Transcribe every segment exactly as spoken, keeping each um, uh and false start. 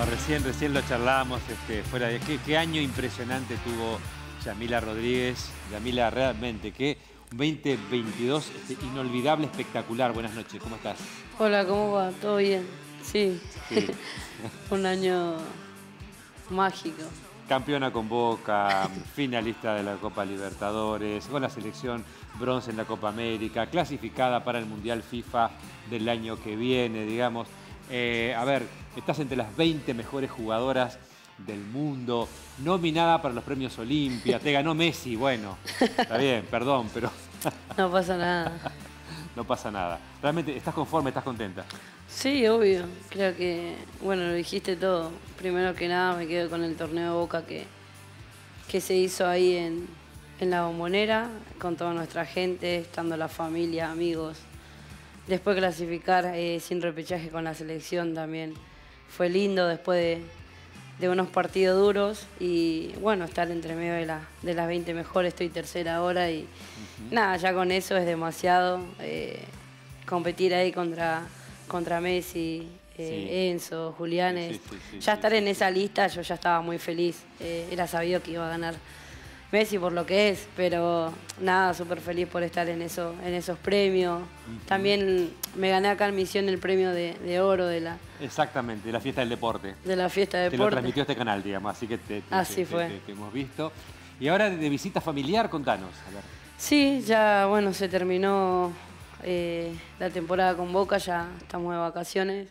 No, recién, recién lo charlábamos este, fuera de... ¿Qué, qué año impresionante tuvo Yamila Rodríguez? Yamila, realmente, que un veinte veintidós este, inolvidable, espectacular. Buenas noches, ¿cómo estás? Hola, ¿cómo va? ¿Todo bien? Sí. Sí. Un año mágico. Campeona con Boca, finalista de la Copa Libertadores, con la selección bronce en la Copa América, clasificada para el Mundial FIFA del año que viene, digamos. Eh, a ver, estás entre las veinte mejores jugadoras del mundo, nominada para los premios Olimpia, te ganó Messi, bueno, está bien, perdón, pero... No pasa nada. No pasa nada. ¿Realmente estás conforme, estás contenta? Sí, obvio. Creo que, bueno, lo dijiste todo. Primero que nada me quedo con el torneo de Boca que, que se hizo ahí en, en La Bombonera, con toda nuestra gente, estando la familia, amigos. Después clasificar eh, sin repechaje con la selección también fue lindo después de, de unos partidos duros y bueno, estar entre medio de, la, de las veinte mejores, estoy tercera ahora y uh-huh. Nada, ya con eso es demasiado. Eh, competir ahí contra, contra Messi, eh, sí. Enzo, Julianes, sí, sí, sí, ya sí, estar sí, en sí. esa lista yo ya estaba muy feliz, eh, era sabido que iba a ganar Messi por lo que es, pero nada, súper feliz por estar en, eso, en esos premios. Uh-huh. También me gané acá en Misión el premio de, de oro de la... Exactamente, de la fiesta del deporte. De la fiesta del deporte. Te lo transmitió este canal, digamos, así que te, te, así te, fue. Te, te, te hemos visto. Y ahora de visita familiar, contanos. A ver. Sí, ya bueno, se terminó eh, la temporada con Boca, ya estamos de vacaciones.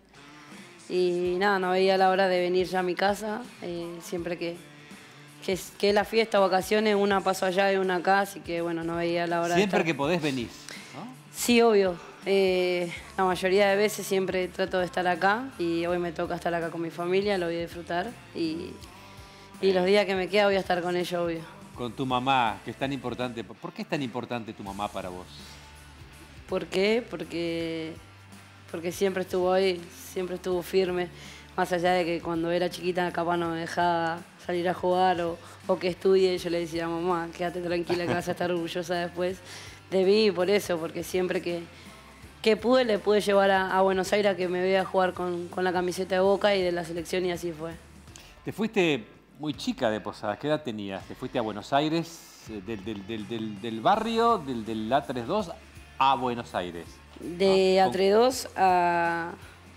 Y nada, no veía la hora de venir ya a mi casa, eh, siempre que... Que es, que es la fiesta, vacaciones, una paso allá y una acá, así que bueno, no veía la hora siempre de estar. que podés venís, ¿no? Sí, obvio. Eh, la mayoría de veces siempre trato de estar acá y hoy me toca estar acá con mi familia, lo voy a disfrutar y, y eh. los días que me queda voy a estar con ellos, obvio. Con tu mamá, que es tan importante. ¿Por qué es tan importante tu mamá para vos? ¿Por qué? Porque, porque siempre estuvo ahí, siempre estuvo firme. Más allá de que cuando era chiquita capaz no me dejaba salir a jugar o, o que estudie, yo le decía, mamá, quédate tranquila que vas a estar orgullosa después de mí, por eso, porque siempre que, que pude le pude llevar a, a Buenos Aires a que me vea a jugar con, con la camiseta de Boca y de la selección y así fue. Te fuiste muy chica de Posadas, ¿qué edad tenías? Te fuiste a Buenos Aires, del, del, del, del, del barrio, del, del A treinta y dos a Buenos Aires. De ah, A treinta y dos a...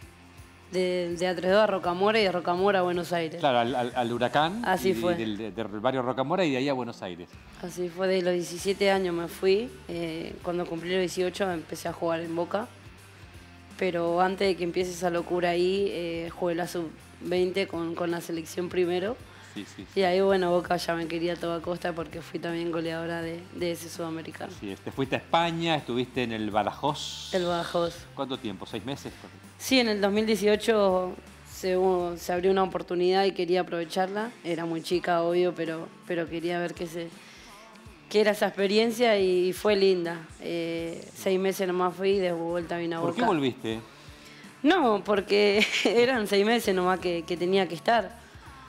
De, de A treinta y dos a Rocamora y de Rocamora a Buenos Aires. Claro, al, al, al Huracán. Así y fue. Del, del, del barrio Rocamora y de ahí a Buenos Aires. Así fue, de los diecisiete años me fui. Eh, cuando cumplí los dieciocho empecé a jugar en Boca. Pero antes de que empiece esa locura ahí, eh, jugué la sub veinte con, con la selección primero. Sí, sí, sí. Y ahí, bueno, Boca ya me quería a toda costa porque fui también goleadora de, de ese sudamericano. Sí, te fuiste a España, estuviste en el Badajoz. El Badajoz. ¿Cuánto tiempo? ¿Seis meses? Sí, en el dos mil dieciocho se, se abrió una oportunidad y quería aprovecharla. Era muy chica, obvio, pero, pero quería ver qué, se, qué era esa experiencia y fue linda. Eh, seis meses nomás fui y de vuelta vine a Boca. ¿Por qué volviste? No, porque eran seis meses nomás que, que tenía que estar.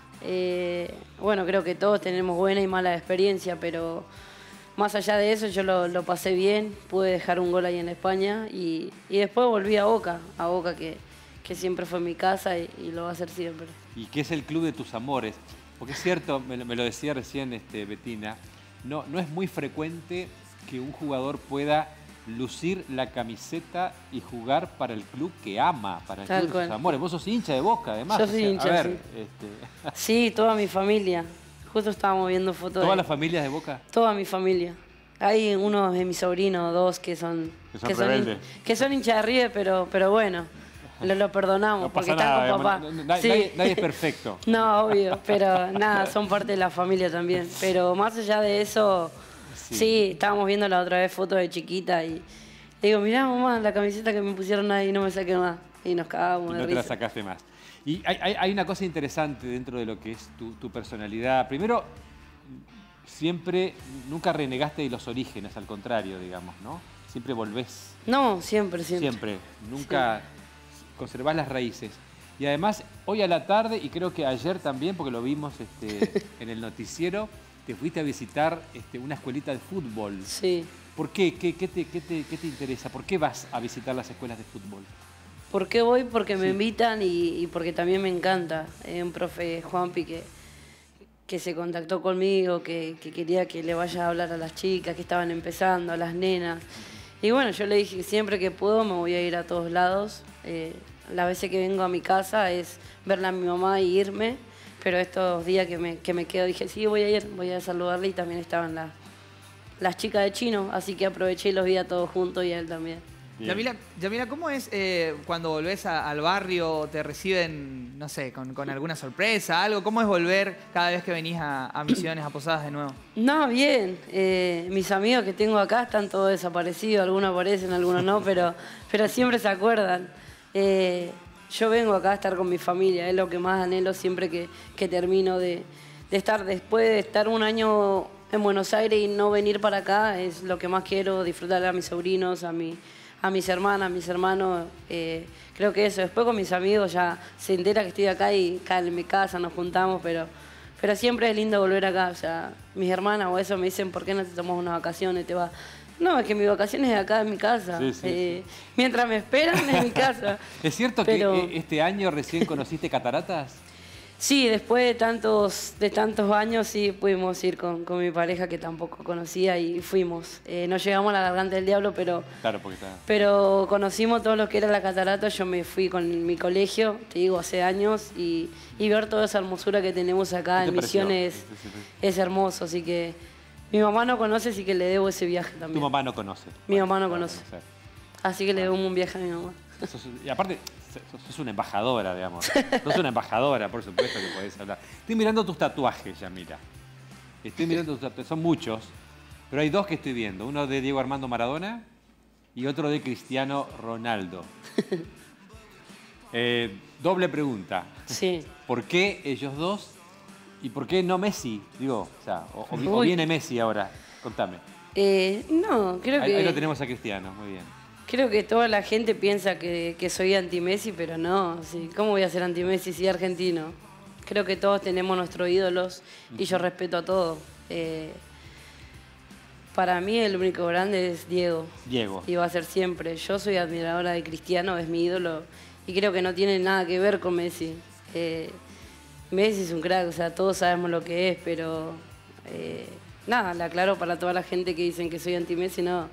Eh, bueno, creo que todos tenemos buena y mala experiencia, pero más allá de eso yo lo, lo pasé bien, pude dejar un gol ahí en España y, y después volví a Boca, a Boca que, que siempre fue mi casa y, y lo va a ser siempre. ¿Y qué es el club de tus amores? Porque es cierto, me, me lo decía recién este, Betina, no, no es muy frecuente que un jugador pueda lucir la camiseta y jugar para el club que ama, para el Tal club de sus amores. Vos sos hincha de Boca, además. Yo soy o sea, hincha, a ver, sí. Este... Sí, toda mi familia. Justo estábamos viendo fotos. ¿Todas de... las familias de Boca? Toda mi familia. Hay unos de mis sobrinos, dos, que son... Que son que rebeldes. Son, que son hinchas de River, pero, pero bueno, lo, lo perdonamos no porque nada, están con papá. No, no, sí. nadie, nadie es perfecto. No, obvio, pero nada, son parte de la familia también. Pero más allá de eso, sí, sí estábamos viendo la otra vez fotos de chiquita y... Digo, mirá, mamá, la camiseta que me pusieron ahí no me saqué más. Y nos cagábamos de no risa. No te la sacaste más. Y hay, hay, hay una cosa interesante dentro de lo que es tu, tu personalidad. Primero, siempre, nunca renegaste de los orígenes, al contrario, digamos, ¿no? Siempre volvés. No, siempre, siempre. Siempre. Nunca sí. Conservás las raíces. Y además, hoy a la tarde, y creo que ayer también, porque lo vimos este, en el noticiero, te fuiste a visitar este, una escuelita de fútbol. Sí. ¿Por qué? ¿Qué, qué, te, qué, te, ¿Qué te interesa? ¿Por qué vas a visitar las escuelas de fútbol? ¿Por qué voy? Porque me invitan y, y porque también me encanta. Eh, un profe, Juanpi, que, que se contactó conmigo, que, que quería que le vaya a hablar a las chicas que estaban empezando, a las nenas. Y bueno, yo le dije que siempre que puedo me voy a ir a todos lados. Eh, las veces que vengo a mi casa es verla a mi mamá y irme, pero estos días que me, que me quedo dije, sí, voy a ir, voy a saludarle, y también estaban las, las chicas de Chino, así que aproveché y los vi a todos juntos y a él también. Yamila, Yamila, ¿cómo es eh, cuando volvés a, al barrio, te reciben, no sé, con, con alguna sorpresa, algo? ¿Cómo es volver cada vez que venís a, a Misiones, a Posadas de nuevo? No, bien. Eh, mis amigos que tengo acá están todos desaparecidos, algunos aparecen, algunos no, pero, pero siempre se acuerdan. Eh, yo vengo acá a estar con mi familia, es lo que más anhelo siempre que, que termino de, de estar, después de estar un año en Buenos Aires y no venir para acá, es lo que más quiero, disfrutar a mis sobrinos, a mi... a mis hermanas, a mis hermanos, eh, creo que eso. Después con mis amigos ya se entera que estoy acá y acá en mi casa nos juntamos, pero, pero siempre es lindo volver acá. O sea, mis hermanas o eso me dicen, ¿por qué no te tomas unas vacaciones? Te vas. No, es que mis vacaciones es acá en mi casa. Sí, sí, eh, sí. Mientras me esperan en mi casa. ¿Es cierto pero... que este año recién conociste cataratas? Sí, después de tantos, de tantos años sí pudimos ir con, con mi pareja que tampoco conocía y fuimos. Eh, no llegamos a la Garganta del Diablo, pero, claro, porque está... pero conocimos todo lo que era la catarata. Yo me fui con mi colegio, te digo, hace años, y, y ver toda esa hermosura que tenemos acá en Misiones es, es hermoso. Así que mi mamá no conoce, así que le debo ese viaje también. Tu mamá no conoce. Mi mamá no conoce. Así que le debo un viaje a mi mamá. Eso es, y aparte, sos una embajadora, digamos. Sos una embajadora, por supuesto que podés hablar. Estoy mirando tus tatuajes, Yamila. Estoy mirando tus tatuajes. Son muchos, pero hay dos que estoy viendo. Uno de Diego Armando Maradona y otro de Cristiano Ronaldo. Eh, doble pregunta. Sí. ¿Por qué ellos dos y por qué no Messi? Digo, o sea, o, o viene Messi ahora. Contame. Eh, no, creo ahí, que... Ahí lo tenemos a Cristiano, muy bien. Creo que toda la gente piensa que, que soy anti-Messi, pero no. Sí. ¿Cómo voy a ser anti-Messi si argentino? Creo que todos tenemos nuestros ídolos y yo respeto a todos. Eh, para mí el único grande es Diego. Diego. Y va a ser siempre. Yo soy admiradora de Cristiano, es mi ídolo. Y creo que no tiene nada que ver con Messi. Eh, Messi es un crack, o sea, todos sabemos lo que es, pero... Eh, nada, le aclaro para toda la gente que dicen que soy anti-Messi, no...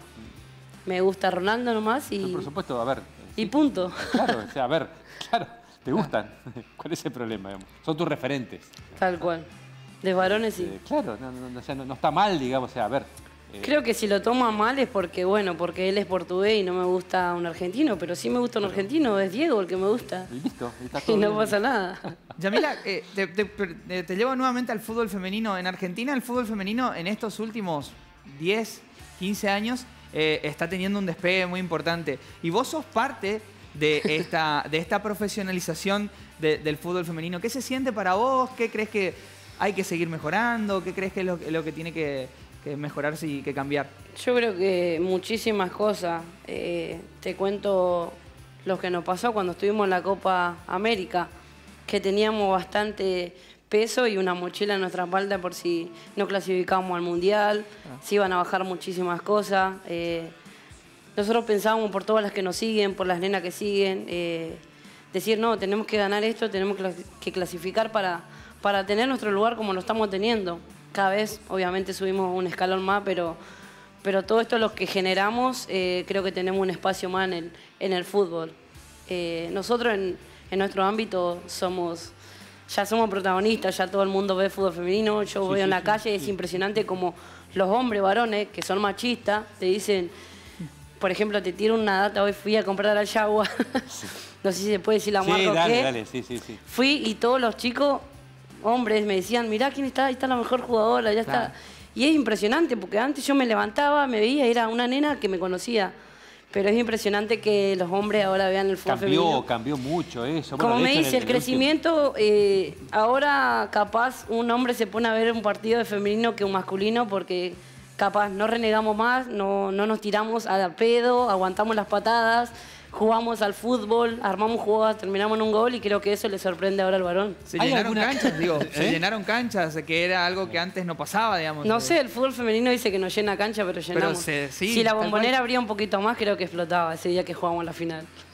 Me gusta Ronaldo nomás y... Por supuesto, a ver. Y sí. Punto. Claro, o sea, a ver, claro, te gustan. ¿Cuál es el problema? Digamos? Son tus referentes. Tal cual. De varones sí. Eh, claro, no, no, o sea, no, no está mal, digamos, o sea, a ver. Eh... Creo que si lo toma mal es porque, bueno, porque él es portugués y no me gusta un argentino, pero sí me gusta un argentino, es Diego el que me gusta. Y listo, está todo y no bien. pasa nada. Yamila, eh, te, te, te llevo nuevamente al fútbol femenino. En Argentina el fútbol femenino en estos últimos diez, quince años... Eh, está teniendo un despegue muy importante. Y vos sos parte de esta, de esta profesionalización de, del fútbol femenino. ¿Qué se siente para vos? ¿Qué crees que hay que seguir mejorando? ¿Qué crees que es lo, lo que tiene que, que mejorarse y que cambiar? Yo creo que muchísimas cosas. Eh, te cuento lo que nos pasó cuando estuvimos en la Copa América, que teníamos bastante... peso y una mochila en nuestra espalda por si no clasificábamos al Mundial, ah. si iban a bajar muchísimas cosas. Eh, nosotros pensábamos por todas las que nos siguen, por las nenas que siguen, eh, decir, no, tenemos que ganar esto, tenemos que clasificar para, para tener nuestro lugar como lo estamos teniendo. Cada vez, obviamente, subimos un escalón más, pero, pero todo esto lo que generamos, eh, creo que tenemos un espacio más en el, en el fútbol. Eh, nosotros en, en nuestro ámbito somos... Ya somos protagonistas, ya todo el mundo ve fútbol femenino. Yo sí, voy sí, en la sí, calle y sí. Es impresionante como los hombres varones, que son machistas, te dicen, por ejemplo, te tiro una data, hoy fui a comprar al Yagua, sí. No sé si se puede decir la marca sí, o dale, qué. Dale, sí, sí, sí. Fui y todos los chicos, hombres, me decían, mirá quién está, ahí está la mejor jugadora, ya claro. Está. Y es impresionante, porque antes yo me levantaba, me veía, era una nena que me conocía. Pero es impresionante que los hombres ahora vean el fútbol cambió, femenino. Cambió mucho eso. Como bueno, me dice, el, el crecimiento, eh, ahora capaz un hombre se pone a ver un partido de femenino que un masculino porque capaz no renegamos más, no, no nos tiramos a pedo, aguantamos las patadas, jugamos al fútbol, armamos jugadas, terminamos en un gol y creo que eso le sorprende ahora al varón. Se llenaron alguna... canchas, digo, ¿Eh? se llenaron canchas, que era algo que antes no pasaba, digamos. No sé, el fútbol femenino dice que no llena cancha, pero llenamos. Pero se, sí, si la Bombonera abría un poquito más, creo que explotaba ese día que jugamos la final. Wow.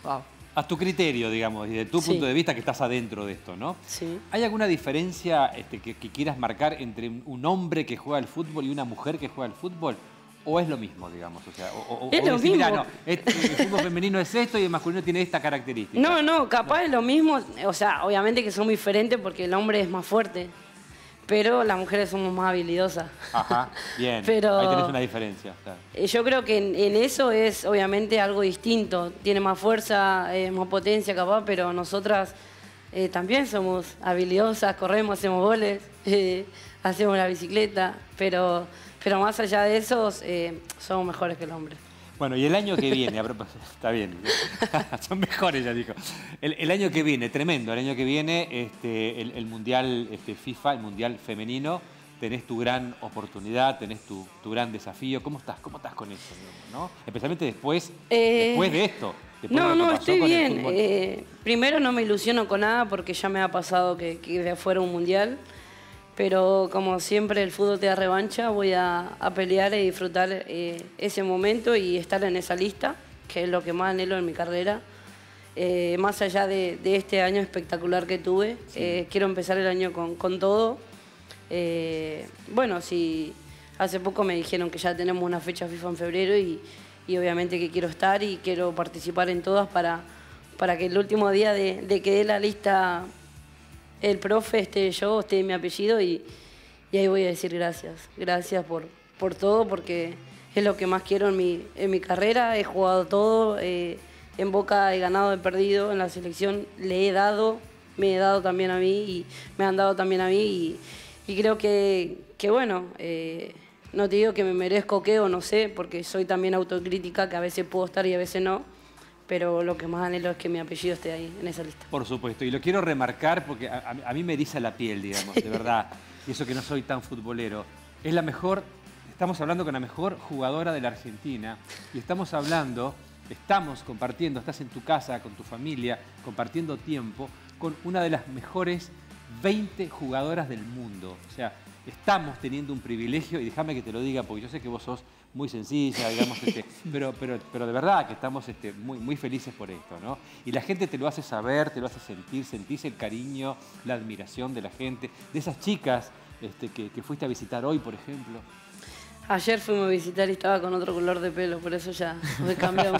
A tu criterio, digamos, y de tu Sí. punto de vista que estás adentro de esto, ¿no? Sí. ¿Hay alguna diferencia este, que, que quieras marcar entre un hombre que juega al fútbol y una mujer que juega al fútbol? ¿O es lo mismo, digamos? O sea, o, o, Es o lo decir, mira, mismo. no, este, el fútbol femenino es esto y el masculino tiene esta característica. No, no, capaz es lo mismo. O sea, obviamente que son muy diferentes porque el hombre es más fuerte. Pero las mujeres somos más habilidosas. Ajá, bien. Pero- Ahí tenés una diferencia. Claro. Eh, Yo creo que en, en eso es obviamente algo distinto. Tiene más fuerza, eh, más potencia capaz, pero nosotras eh, también somos habilidosas, corremos, hacemos goles, eh, hacemos la bicicleta, pero, pero más allá de eso eh, somos mejores que el hombre. Bueno, y el año que viene, a propósito, está bien, son mejores, ya dijo. El, el año que viene, tremendo, el año que viene, este, el, el Mundial este, FIFA, el Mundial Femenino, tenés tu gran oportunidad, tenés tu, tu gran desafío. ¿Cómo estás? ¿Cómo estás con eso? ¿No? Especialmente después, Eh, después de esto. después de No, lo que no, pasó estoy con el bien. fútbol. Eh, primero no me ilusiono con nada porque ya me ha pasado que, que de afuera un mundial. Pero como siempre el fútbol te da revancha, voy a, a pelear y disfrutar eh, ese momento y estar en esa lista, que es lo que más anhelo en mi carrera. Eh, más allá de, de este año espectacular que tuve, eh, quiero empezar el año con, con todo. Eh, bueno, si hace poco me dijeron que ya tenemos una fecha FIFA en febrero y, y obviamente que quiero estar y quiero participar en todas para, para que el último día de, de que dé la lista el profe esté yo, esté mi apellido y, y ahí voy a decir gracias. Gracias por, por todo porque es lo que más quiero en mi, en mi carrera. He jugado todo, eh, en Boca he ganado, he perdido, en la selección le he dado, me he dado también a mí y me han dado también a mí y, y creo que, que bueno, eh, no te digo que me merezco qué o no sé, porque soy también autocrítica, que a veces puedo estar y a veces no, pero lo que más anhelo es que mi apellido esté ahí, en esa lista. Por supuesto, y lo quiero remarcar porque a, a- a mí me eriza la piel, digamos, de verdad, y eso que no soy tan futbolero. Es la mejor, estamos hablando con la mejor jugadora de la Argentina, y estamos hablando, estamos compartiendo, estás en tu casa, con tu familia, compartiendo tiempo, con una de las mejores veinte jugadoras del mundo. O sea, estamos teniendo un privilegio, y déjame que te lo diga, porque yo sé que vos sos muy sencilla, digamos, este, pero, pero, pero de verdad que estamos este, muy, muy felices por esto, ¿no? Y la gente te lo hace saber, te lo hace sentir, sentís el cariño, la admiración de la gente, de esas chicas este, que, que fuiste a visitar hoy, por ejemplo. Ayer fuimos a visitar y estaba con otro color de pelo, por eso ya me cambió.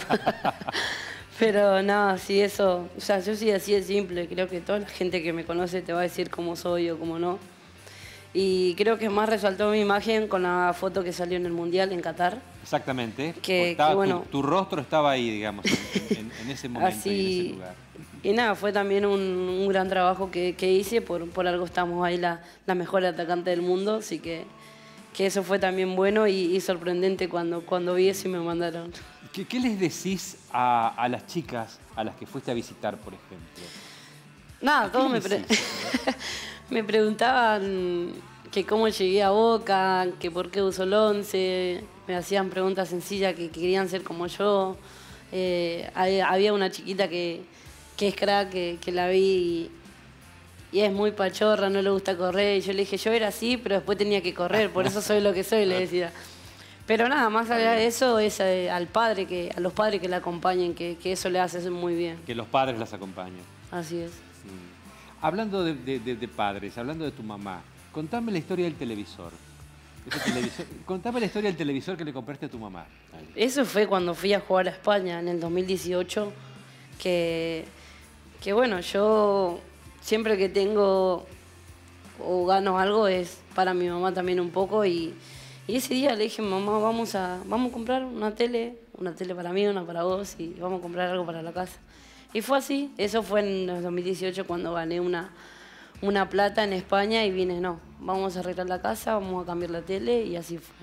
Pero nada, sí, eso, o sea, yo soy así de simple, creo que toda la gente que me conoce te va a decir cómo soy o cómo no. Y creo que más resaltó mi imagen con la foto que salió en el Mundial en Qatar. Exactamente. Que- Estaba- que bueno. tu, tu rostro estaba ahí, digamos, en, en- en ese momento, y en ese Así, lugar. y nada, fue también un, un gran trabajo que, que hice, por, por algo estamos ahí la, la mejor atacante del mundo, así que, que eso fue también bueno y, y sorprendente cuando, cuando vi eso y me mandaron. ¿Qué, qué les decís a, a las chicas a las que fuiste a visitar, por ejemplo? Nada, ¿Qué todos me, les pre- decís? me preguntaban que cómo llegué a Boca, que por qué uso el once, me hacían preguntas sencillas que, que querían ser como yo. Eh, hay- había una chiquita que, que es crack, que, que la vi y, y es muy pachorra, no le gusta correr. Y yo le dije, yo era así, pero después tenía que correr, por eso soy lo que soy, le decía. Pero nada, más allá de eso, es eh, al padre que, a los padres que la acompañen, que, que eso le hace muy bien. Que los padres las acompañen. Así es. Mm. Hablando de, de- de- de padres, hablando de tu mamá, contame la historia del televisor. Ese televisor- Contame la historia del televisor que le compraste a tu mamá. Eso fue cuando fui a jugar a España en el dos mil dieciocho, que, que bueno, yo siempre que tengo o gano algo es para mi mamá también un poco y, y ese día le dije, mamá, vamos a, vamos a comprar una tele, una tele para mí, una para vos y vamos a comprar algo para la casa. Y fue así, eso fue en el dos mil dieciocho cuando gané una, una plata en España y vine, no, vamos a arreglar la casa, vamos a cambiar la tele y así fue.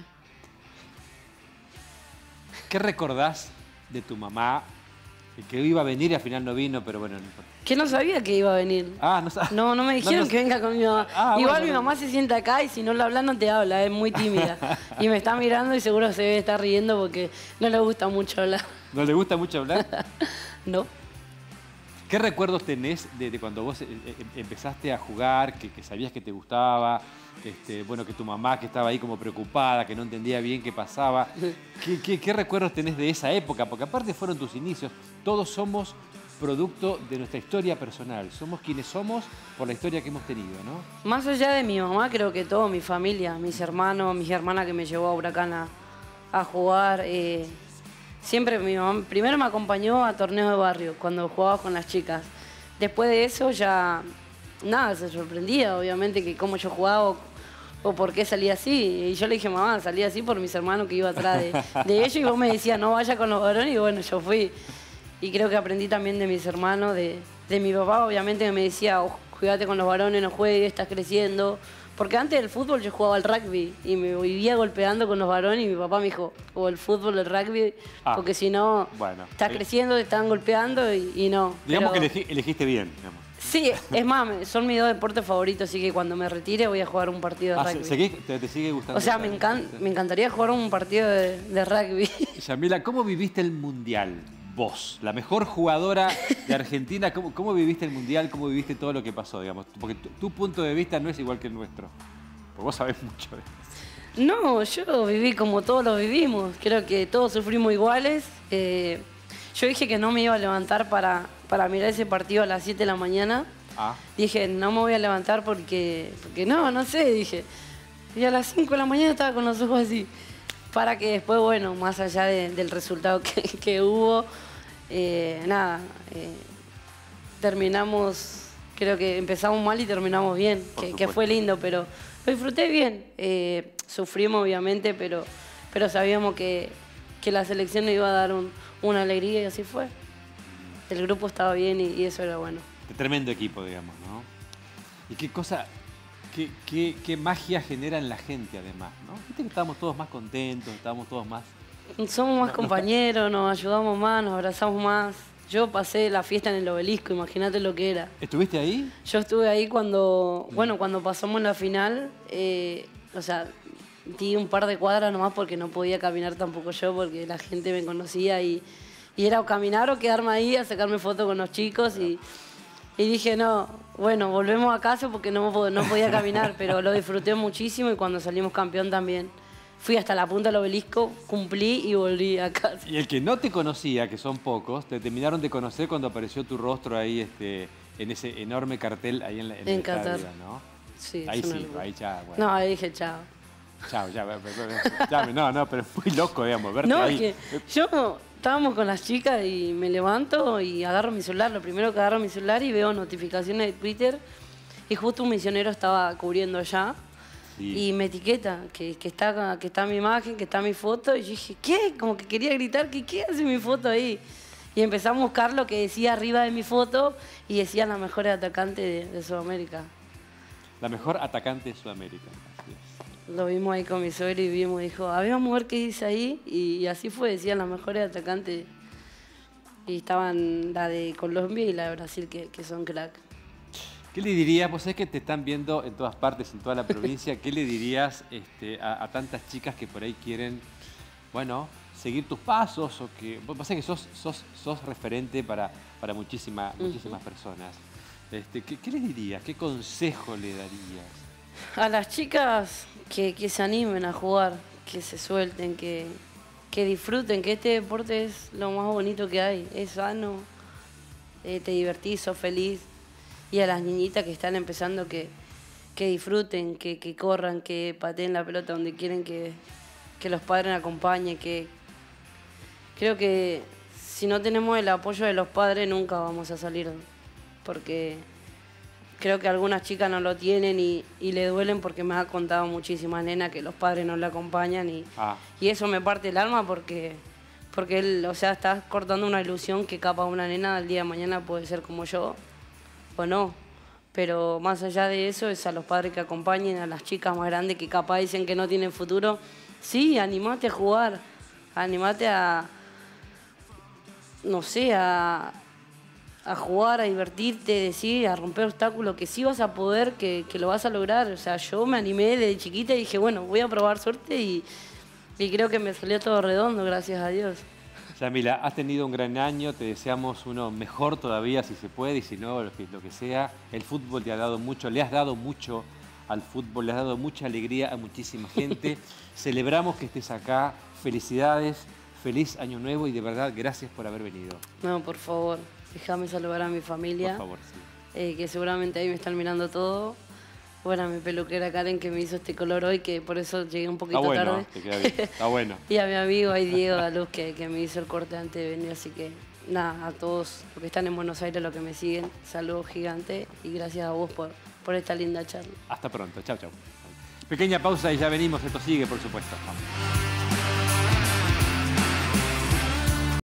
¿Qué recordás de tu mamá? Que iba a venir y al final no vino, pero bueno, no importa. Que no sabía que iba a venir. Ah, no sabes. No, no me dijeron no- que venga con mi mamá. Ah, Igual bueno, mi bueno. mamá se sienta acá y si no le hablas no te habla, es muy tímida. Y me está mirando y seguro se debe estar riendo porque no le gusta mucho hablar. ¿No le gusta mucho hablar? ¿No? ¿Qué recuerdos tenés de, de cuando vos eh, eh, empezaste a jugar, que, que sabías que te gustaba, este, bueno, que tu mamá que estaba ahí como preocupada, que no entendía bien qué pasaba? ¿Qué, qué, qué recuerdos tenés de esa época? Porque aparte fueron tus inicios. Todos somos producto de nuestra historia personal. Somos quienes somos por la historia que hemos tenido, ¿no? Más allá de mi mamá, creo que toda mi familia, mis hermanos, mis hermanas que me llevó a Huracán a, a jugar. Eh, siempre mi mamá, primero me acompañó a torneos de barrio, cuando jugaba con las chicas. Después de eso ya, nada, se sorprendía, obviamente, que cómo yo jugaba o, o por qué salía así. Y yo le dije, mamá, salía así por mis hermanos que iba atrás de, de ellos. Y vos me decías, no vaya con los varones. Y bueno, yo fui. Y creo que aprendí también de mis hermanos, de, de mi papá, obviamente, que me decía, oh, cuídate con los varones, no juegues, estás creciendo. Porque antes del fútbol yo jugaba al rugby y me vivía golpeando con los varones y mi papá me dijo, o el fútbol, el rugby, ah, porque si no, bueno, estás eh, creciendo, te están golpeando y, y no. Digamos Pero, que elegí, elegiste bien, digamos. Sí, es más, son mis dos deportes favoritos, así que cuando me retire voy a jugar un partido de ah, rugby. ¿seguís, te, ¿Te sigue gustando? O sea, me, encan me encantaría jugar un partido de, de rugby. Yamila, ¿cómo viviste el Mundial? Vos, la mejor jugadora de Argentina, ¿cómo, ¿cómo viviste el Mundial? ¿Cómo viviste todo lo que pasó, digamos? Porque tu, tu punto de vista no es igual que el nuestro. Porque vos sabés mucho de eso. No, yo viví como todos lo vivimos. Creo que todos sufrimos iguales. Eh, yo dije que no me iba a levantar para, para mirar ese partido a las siete de la mañana. Ah. Dije, no me voy a levantar porque, porque no, no sé, dije. Y a las cinco de la mañana estaba con los ojos así. Para que después, bueno, más allá de, del resultado que, que hubo, eh, nada, eh, terminamos, creo que empezamos mal y terminamos bien, que, que fue lindo, pero lo disfruté bien. Eh, sufrimos, obviamente, pero, pero sabíamos que, que la selección nos iba a dar un, una alegría y así fue. El grupo estaba bien y, y eso era bueno. Tremendo equipo, digamos, ¿no? Y qué cosa, qué, qué, qué magia genera en la gente, además, ¿no? Viste que estábamos todos más contentos, estábamos todos más... Somos más no, compañeros, nos ayudamos más, nos abrazamos más. Yo pasé la fiesta en el Obelisco, imagínate lo que era. ¿Estuviste ahí? Yo estuve ahí cuando, bueno, cuando pasamos la final, eh, o sea, di un par de cuadras nomás porque no podía caminar tampoco yo, porque la gente me conocía y, y era o caminar o quedarme ahí a sacarme fotos con los chicos y, y dije, no, bueno, volvemos a casa porque no, no podía caminar, pero lo disfruté muchísimo y cuando salimos campeón también. Fui hasta la punta del Obelisco, cumplí y volví a casa. Y el que no te conocía, que son pocos, te terminaron de conocer cuando apareció tu rostro ahí este, en ese enorme cartel ahí en, la, en, en el Qatar, estadio, ¿no? Sí, ahí sí, locura. ahí ya, bueno. No, ahí dije chao. Chao, ya, ya, ya, no, no, pero es muy loco, digamos, verte no, ahí. Es que yo estábamos con las chicas y me levanto y agarro mi celular. Lo primero que agarro mi celular y veo notificaciones de Twitter y justo un misionero estaba cubriendo allá. Sí. Y me etiqueta, que, que, está, que está mi imagen, que está mi foto. Y yo dije, ¿qué? Como que quería gritar, que ¿qué hace mi foto ahí? Y empecé a buscar lo que decía arriba de mi foto y decía la mejor atacante de, de Sudamérica. La mejor atacante de Sudamérica. Así es. Lo vimos ahí con mi suegro y vimos, dijo, había mujer que dice ahí. Y, y así fue, decían las mejores atacantes. Y estaban la de Colombia y la de Brasil, que, que son crack. ¿Qué le dirías? Vos sabés que te están viendo en todas partes, en toda la provincia. ¿Qué le dirías este, a, a tantas chicas que por ahí quieren, bueno, seguir tus pasos? O que, vos sabés que sos, sos, sos referente para, para muchísima, uh-huh. muchísimas personas. Este, ¿qué, ¿Qué les dirías? ¿Qué consejo le darías? A las chicas que, que se animen a jugar, que se suelten, que, que disfruten, que este deporte es lo más bonito que hay. Es sano, eh, te divertís, sos feliz. Y a las niñitas que están empezando que, que disfruten, que, que corran, que pateen la pelota donde quieren que, que los padres acompañen. Que... Creo que si no tenemos el apoyo de los padres nunca vamos a salir. Porque creo que algunas chicas no lo tienen y, y le duelen porque me ha contado muchísimas nenas que los padres no le acompañan. Y, ah. y eso me parte el alma porque, porque él, o sea, estás cortando una ilusión que capaz una nena al día de mañana puede ser como yo. O no, pero más allá de eso es a los padres que acompañen, a las chicas más grandes que capaz dicen que no tienen futuro. Sí, animate a jugar, animate a, no sé, a, a jugar, a divertirte, decir, a romper obstáculos, que sí vas a poder, que, que lo vas a lograr. O sea, yo me animé desde chiquita y dije, bueno, voy a probar suerte y, y creo que me salió todo redondo, gracias a Dios. Yamila, has tenido un gran año, te deseamos uno mejor todavía si se puede y si no, lo que, lo que sea. El fútbol te ha dado mucho, le has dado mucho al fútbol, le has dado mucha alegría a muchísima gente. Celebramos que estés acá, felicidades, feliz año nuevo y de verdad gracias por haber venido. No, por favor. Déjame saludar a mi familia, Por favor, sí. eh, que seguramente ahí me están mirando todo. Bueno, a mi peluquera Karen, que me hizo este color hoy, que por eso llegué un poquito Está bueno, tarde. te queda bien. Está bueno. Y a mi amigo ahí, Diego Daluz, que, que me hizo el corte antes de venir. Así que nada, a todos los que están en Buenos Aires, los que me siguen, saludos gigante y gracias a vos por, por esta linda charla. Hasta pronto. Chau, chau. Pequeña pausa y ya venimos. Esto sigue, por supuesto. Vamos.